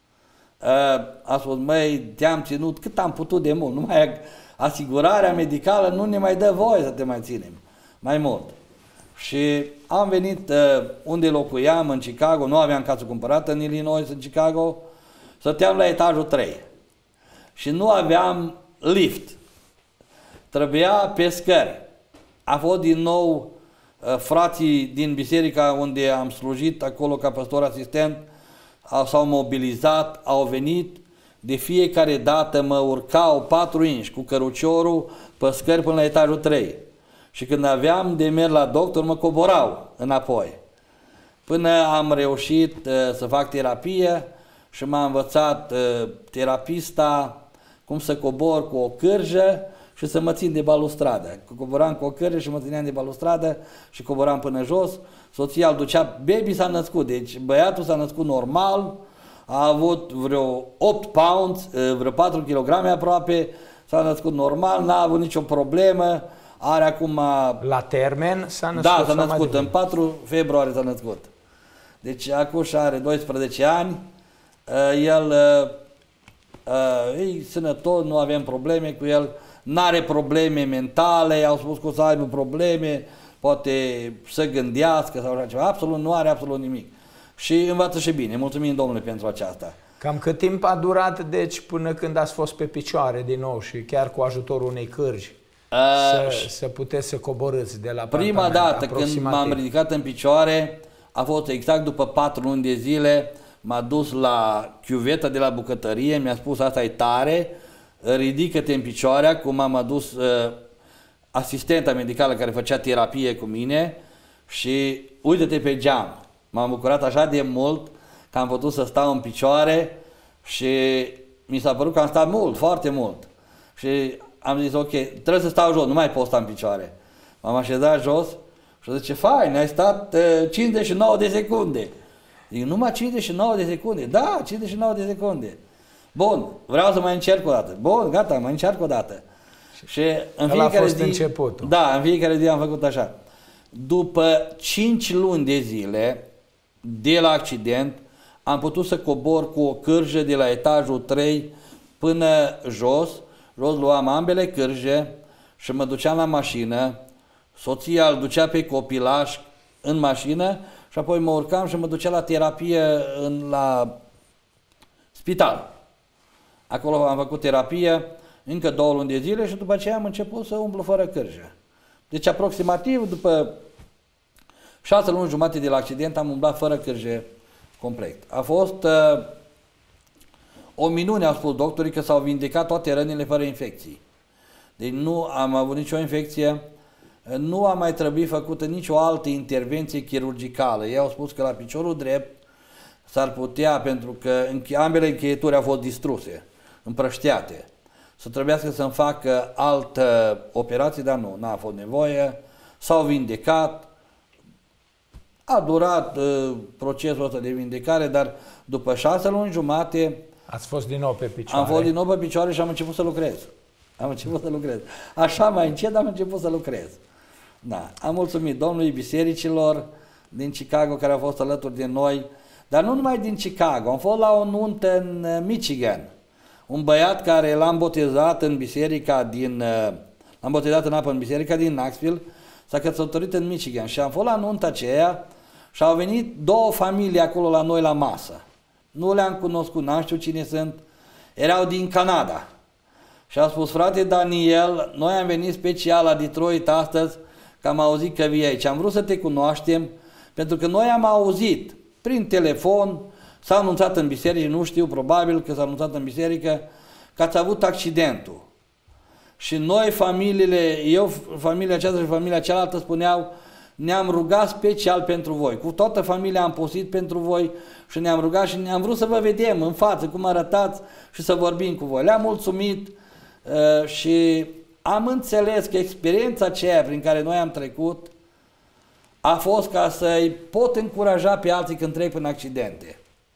A spus, măi, te-am ținut cât am putut de mult, numai asigurarea medicală nu ne mai dă voie să te mai ținem mai mult. Și am venit uh, unde locuiam, în Chicago, nu aveam casă cumpărată în Illinois, în Chicago, stăteam la etajul trei și nu aveam lift, trebuia pe scări. A fost din nou uh, frații din biserica unde am slujit acolo ca pastor asistent, s-au mobilizat, au venit, de fiecare dată mă urcau patru inși cu căruciorul pe scări până la etajul trei. Și când aveam de mers la doctor, mă coborau înapoi. Până am reușit uh, să fac terapie și m-a învățat uh, terapista cum să cobor cu o cârjă și să mă țin de balustradă. Coboram cu o cârjă și mă țineam de balustradă și coboram până jos. Soția îl ducea, baby s-a născut, deci băiatul s-a născut normal, a avut vreo opt pounds, vreo patru kilograme aproape, s-a născut normal, n-a avut nicio problemă, are acum... La termen s-a născut? Da, s-a născut, în patru februarie s-a născut. Deci acum și are doisprezece ani, el e sănătos, nu avem probleme cu el, n-are probleme mentale, au spus că o să aibă probleme, poate să gândească sau așa ceva, absolut nu are absolut nimic. Și învață și bine, mulțumim Domnului pentru aceasta. Cam cât timp a durat, deci, până când ați fost pe picioare din nou și chiar cu ajutorul unei cârji, uh, să, să puteți să coborâți de la prima dată când m-am ridicat în picioare, a fost exact după patru luni de zile, m-a dus la chiuveta de la bucătărie, mi-a spus asta e tare, ridică-te în picioare, acum m-am adus uh, asistenta medicală care făcea terapie cu mine și uite-te pe geam. M-am bucurat așa de mult că am putut să stau în picioare și mi s-a părut că am stat mult, foarte mult. Și am zis, ok, trebuie să stau jos, nu mai pot sta în picioare. M-am așezat jos și zice, fain, ai stat uh, cincizeci și nouă de secunde. Zic, numai cincizeci și nouă de secunde? Da, cincizeci și nouă de secunde. Bun, vreau să mai încerc o dată. Bun, gata, mai încerc o dată. Și în fiecare zi, începutul. Da, în fiecare zi am făcut așa. După cinci luni de zile de la accident, am putut să cobor cu o cârjă de la etajul trei până jos. Jos luam ambele cârje și mă duceam la mașină. Soția îl ducea pe copilaș în mașină și apoi mă urcam și mă ducea la terapie în, la spital. Acolo am făcut terapie încă două luni de zile și după aceea am început să umblu fără cârjă. Deci aproximativ după șase luni jumate de la accident am umblat fără cârje complet. A fost uh, o minune, au spus doctorii, că s-au vindecat toate rănile fără infecții. Deci nu am avut nicio infecție, nu a mai trebuit făcută nicio altă intervenție chirurgicală. Ei au spus că la piciorul drept s-ar putea, pentru că ambele încheieturi au fost distruse, împrăștiate, să trebuiască să-mi facă altă operație, dar nu, n-a fost nevoie, s-au vindecat, a durat uh, procesul ăsta de vindecare, dar după șase luni jumate ați fost din nou pe picioare. Am fost din nou pe picioare și am început să lucrez. Am început să lucrez. Așa mai încet am început să lucrez. Da. Am mulțumit Domnului bisericilor din Chicago care au fost alături de noi, dar nu numai din Chicago. Am fost la o nuntă în Michigan. Un băiat care l-am botezat în biserica din... L-am botezat în apă în biserica din Knoxville, s-a căsătorit în Michigan și am fost la nunta aceea și au venit două familii acolo la noi la masă. Nu le-am cunoscut, n-am știut cine sunt, erau din Canada. Și a spus, frate Daniel, noi am venit special la Detroit astăzi, că am auzit că vii aici. Am vrut să te cunoaștem, pentru că noi am auzit prin telefon, s-a anunțat în biserică, nu știu, probabil că s-a anunțat în biserică, că ați avut accidentul. Și noi, familiile, eu, familia aceasta și familia cealaltă spuneau, ne-am rugat special pentru voi. Cu toată familia am postit pentru voi și ne-am rugat și ne-am vrut să vă vedem în față, cum arătați și să vorbim cu voi. Le-am mulțumit uh, și am înțeles că experiența aceea prin care noi am trecut a fost ca să-i pot încuraja pe alții când trec prin accidente.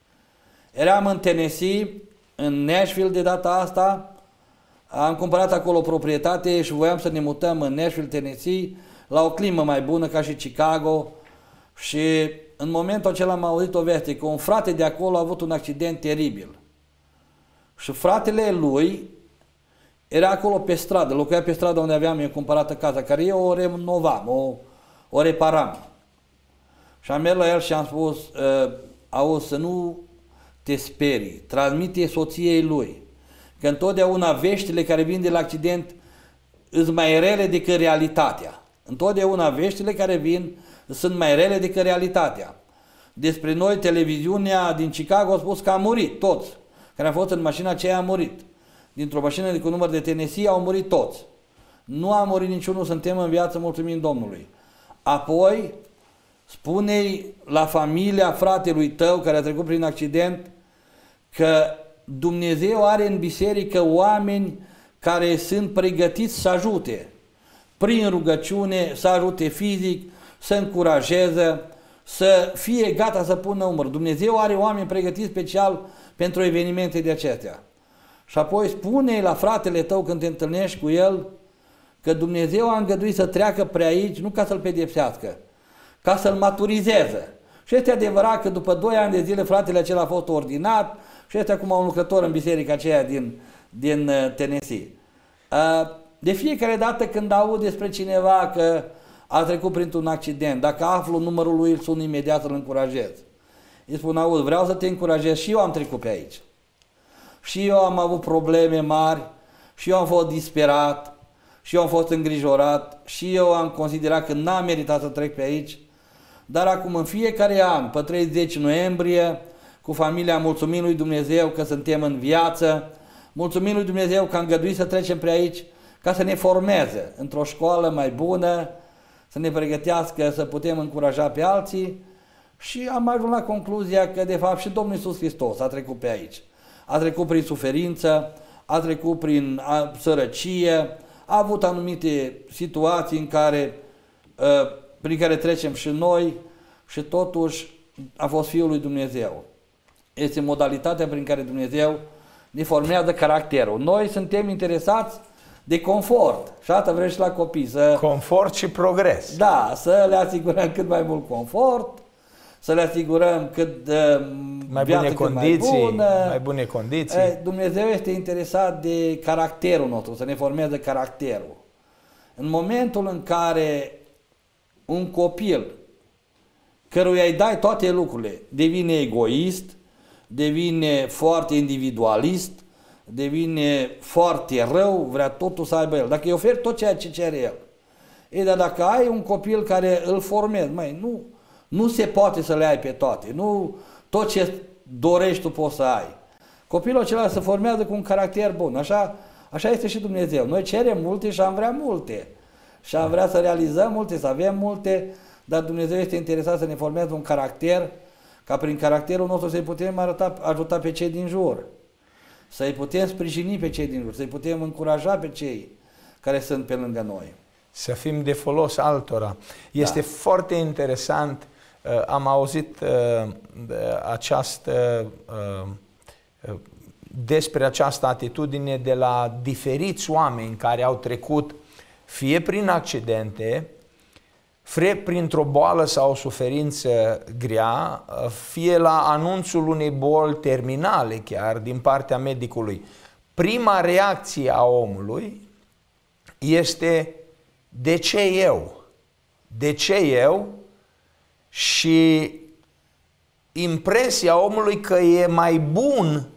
Eram în Tennessee, în Nashville de data asta, am cumpărat acolo proprietate și voiam să ne mutăm în Nashville, Tennessee, la o climă mai bună ca și Chicago și în momentul acela am auzit o veste că un frate de acolo a avut un accident teribil. Și fratele lui era acolo pe stradă, locuia pe stradă unde aveam eu cumpărată casa, care eu o renovam, o, o reparam. Și am mers la el și am spus, auzi, să nu te sperii, transmite soției lui, că întotdeauna veștile care vin de la accident sunt mai rele decât realitatea. Întotdeauna veștile care vin sunt mai rele decât realitatea. Despre noi, televiziunea din Chicago a spus că a murit toți. Care a fost în mașina aceea a murit. Dintr-o mașină cu număr de Tennessee au murit toți. Nu a murit niciunul, suntem în viață, mulțumim Domnului. Apoi, spune-i la familia fratelui tău care a trecut prin accident că Dumnezeu are în biserică oameni care sunt pregătiți să ajute. Prin rugăciune, să ajute fizic, să încurajeze, să fie gata să pună umăr. Dumnezeu are oameni pregătiți special pentru evenimente de acestea. Și apoi spune la fratele tău când te întâlnești cu el că Dumnezeu a îngăduit să treacă pre aici, nu ca să-l pedepsească, ca să-l maturizeze Și este adevărat că după doi ani de zile fratele acela a fost ordinat și este acum un lucrător în biserica aceea din, din Tennessee. De fiecare dată când aud despre cineva că a trecut printr-un accident, dacă aflu numărul lui, îl sun imediat să-l încurajez. Îi spun, auzi, vreau să te încurajez, și eu am trecut pe aici. Și eu am avut probleme mari, și eu am fost disperat, și eu am fost îngrijorat, și eu am considerat că n-am meritat să trec pe aici. Dar acum, în fiecare an, pe treizeci noiembrie, cu familia, mulțumim lui Dumnezeu că suntem în viață, mulțumim lui Dumnezeu că am îngăduit să trecem pe aici, ca să ne formeze într-o școală mai bună, să ne pregătească să putem încuraja pe alții, și am ajuns la concluzia că, de fapt, și Domnul Iisus Hristos a trecut pe aici. A trecut prin suferință, a trecut prin sărăcie, a avut anumite situații în care, prin care trecem și noi, și totuși a fost Fiul lui Dumnezeu. Este modalitatea prin care Dumnezeu ne formează caracterul. Noi suntem interesați de confort. Și asta vrem și la copii. Să, confort și progres. Da, să le asigurăm cât mai mult confort, să le asigurăm cât de mai bune condiții, mai, bună. mai bune condiții. Dumnezeu este interesat de caracterul nostru, să ne formeze caracterul. În momentul în care un copil căruia îi dai toate lucrurile devine egoist, devine foarte individualist, devine foarte rău, vrea totul să aibă el. Dacă îi oferi tot ceea ce cere el. Ei, dar dacă ai un copil care îl formezi, măi, nu, nu se poate să le ai pe toate. Nu tot ce dorești tu poți să ai. Copilul acela se formează cu un caracter bun. Așa, așa este și Dumnezeu. Noi cerem multe și am vrea multe. Și am vrea să realizăm multe, să avem multe, dar Dumnezeu este interesat să ne formeze un caracter, ca prin caracterul nostru să-i putem arăta, ajuta pe cei din jur. Să-i putem sprijini pe cei din jur, să-i putem încuraja pe cei care sunt pe lângă noi. Să fim de folos altora. Este da. foarte interesant, am auzit această, despre această atitudine de la diferiți oameni care au trecut fie prin accidente, fie printr-o boală sau o suferință grea, fie la anunțul unei boli terminale chiar din partea medicului. Prima reacție a omului este: de ce eu? De ce eu? Și impresia omului că e mai bun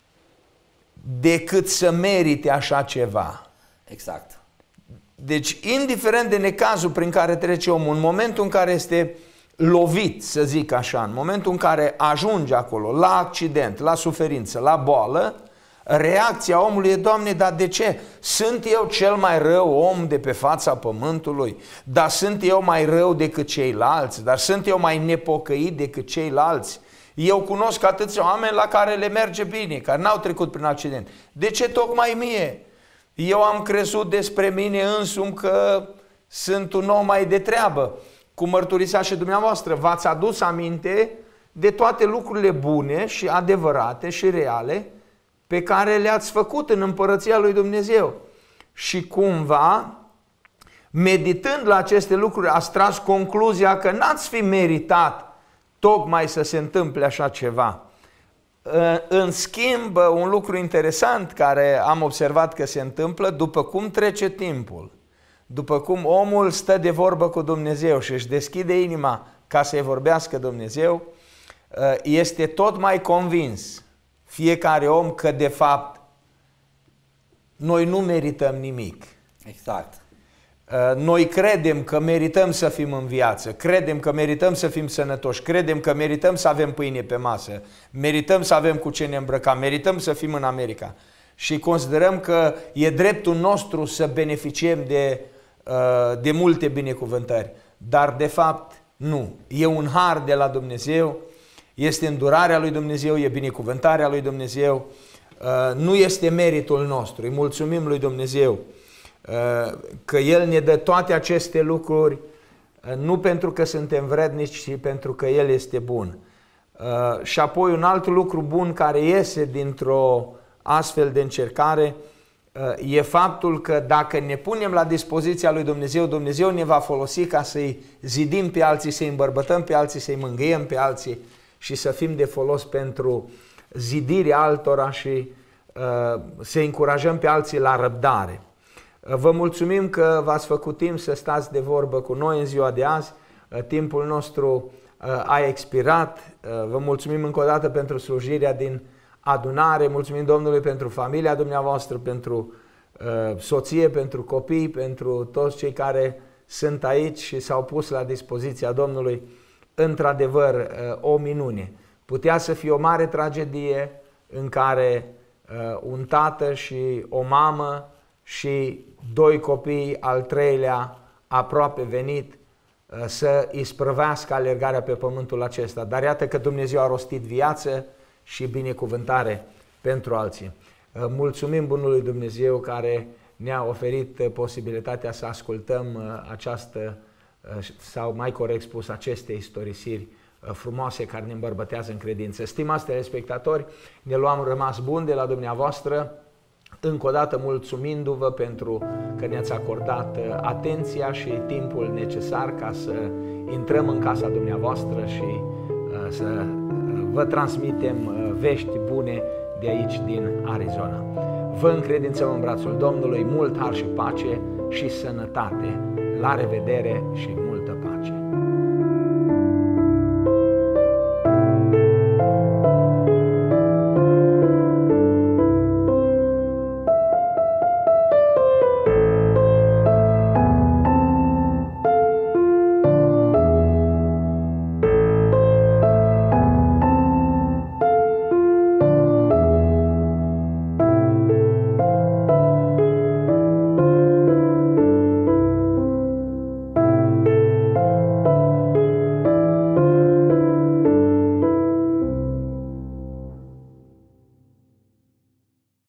decât să merite așa ceva. Exact. Deci, indiferent de necazul prin care trece omul, în momentul în care este lovit, să zic așa, în momentul în care ajunge acolo, la accident, la suferință, la boală, reacția omului e: Doamne, dar de ce? Sunt eu cel mai rău om de pe fața pământului? Dar sunt eu mai rău decât ceilalți? Dar sunt eu mai nepocăit decât ceilalți? Eu cunosc atâția oameni la care le merge bine, care n-au trecut prin accident. De ce tocmai mie? Eu am crezut despre mine însumi că sunt un om mai de treabă. Cum mărturisea și dumneavoastră, v-ați adus aminte de toate lucrurile bune și adevărate și reale pe care le-ați făcut în împărăția lui Dumnezeu. Și cumva, meditând la aceste lucruri, ați tras concluzia că n-ați fi meritat tocmai să se întâmple așa ceva. În schimb, un lucru interesant care am observat că se întâmplă, după cum trece timpul, după cum omul stă de vorbă cu Dumnezeu și își deschide inima ca să-i vorbească Dumnezeu, este tot mai convins fiecare om că de fapt noi nu merităm nimic. Exact. Noi credem că merităm să fim în viață, credem că merităm să fim sănătoși, credem că merităm să avem pâine pe masă, merităm să avem cu ce ne îmbrăca, merităm să fim în America. Și considerăm că e dreptul nostru să beneficiem de, de multe binecuvântări. Dar de fapt nu. E un har de la Dumnezeu, este îndurarea lui Dumnezeu, e binecuvântarea lui Dumnezeu, nu este meritul nostru. Îi mulțumim lui Dumnezeu că El ne dă toate aceste lucruri, nu pentru că suntem vrednici, ci pentru că El este bun. Și apoi un alt lucru bun care iese dintr-o astfel de încercare e faptul că dacă ne punem la dispoziția lui Dumnezeu, Dumnezeu ne va folosi ca să-i zidim pe alții, să-i îmbărbătăm pe alții, să-i mângâiem pe alții și să fim de folos pentru zidirea altora și uh, să încurajăm pe alții la răbdare. Uh, vă mulțumim că v-ați făcut timp să stați de vorbă cu noi în ziua de azi. Uh, timpul nostru uh, a expirat. Uh, vă mulțumim încă o dată pentru slujirea din adunare. Mulțumim Domnului pentru familia dumneavoastră, pentru uh, soție, pentru copii, pentru toți cei care sunt aici și s-au pus la dispoziția Domnului. Într-adevăr, uh, o minune. Putea să fie o mare tragedie în care uh, un tată și o mamă și doi copii, al treilea aproape venit, uh, să isprăvească alergarea pe pământul acesta. Dar iată că Dumnezeu a rostit viață și binecuvântare pentru alții. Uh, mulțumim Bunului Dumnezeu care ne-a oferit uh, posibilitatea să ascultăm uh, această, uh, sau mai corect spus, aceste istorisiri frumoase care ne îmbărbătează în credință. Stimați telespectatori, ne luăm rămas bun de la dumneavoastră, încă o dată mulțumindu-vă pentru că ne-ați acordat atenția și timpul necesar ca să intrăm în casa dumneavoastră și să vă transmitem vești bune de aici, din Arizona. Vă încredințăm în brațul Domnului, mult har și pace și sănătate. La revedere și mult